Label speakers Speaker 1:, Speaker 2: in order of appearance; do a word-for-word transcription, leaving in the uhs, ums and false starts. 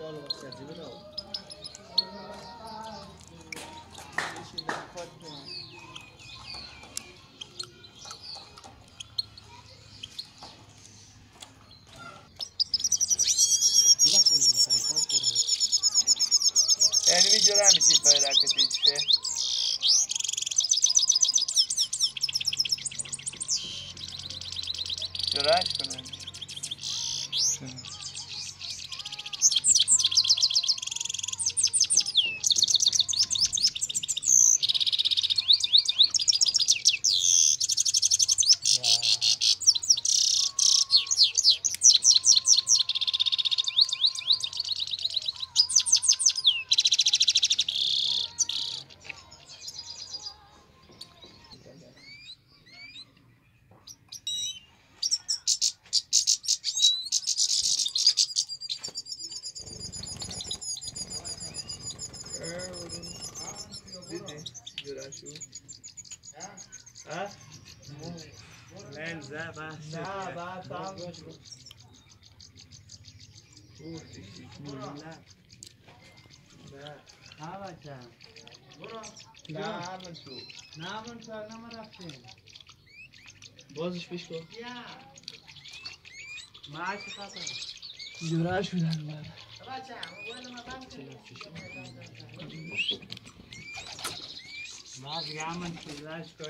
Speaker 1: بالا سرزی بداو ایشی در خود کنم
Speaker 2: یعنی میجوره همیسی پای رکتی چه جورهش کنه دیدی جورهشو ها؟ لنزه بحث
Speaker 1: نه بعد تمام
Speaker 2: نه
Speaker 1: ها بچه
Speaker 2: برو نه همون تو
Speaker 1: نه من تو نما رفتیم
Speaker 2: بازش پیش کن
Speaker 1: معاش خاطر
Speaker 2: جورهشو در بر
Speaker 1: بچه ولی ما بند کنیم ما دیگه همون چیزاش